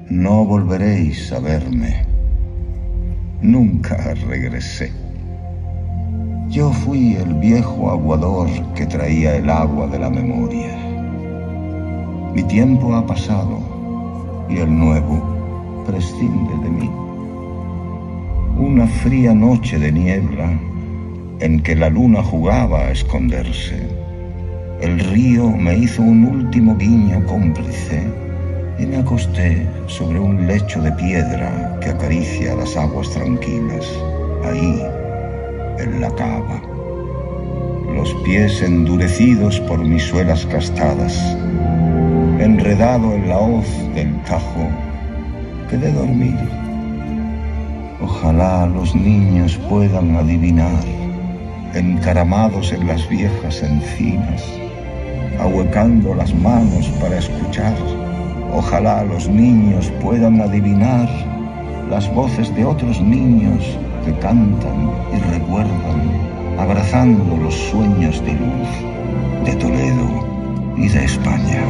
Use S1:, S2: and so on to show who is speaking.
S1: No volveréis a verme. Nunca regresé. Yo fui el viejo aguador que traía el agua de la memoria. Mi tiempo ha pasado y el nuevo prescinde de mí. Una fría noche de niebla en que la luna jugaba a esconderse, el río me hizo un último guiño cómplice y me acosté sobre un lecho de piedra que acaricia las aguas tranquilas, ahí, en la cava. Los pies endurecidos por mis suelas gastadas, enredado en la hoz del Tajo, quedé dormido. Ojalá los niños puedan adivinar, encaramados en las viejas encinas, ahuecando las manos para escuchar. Ojalá los niños puedan adivinar las voces de otros niños que cantan y recuerdan, abrazando los sueños de luz de Toledo y de España.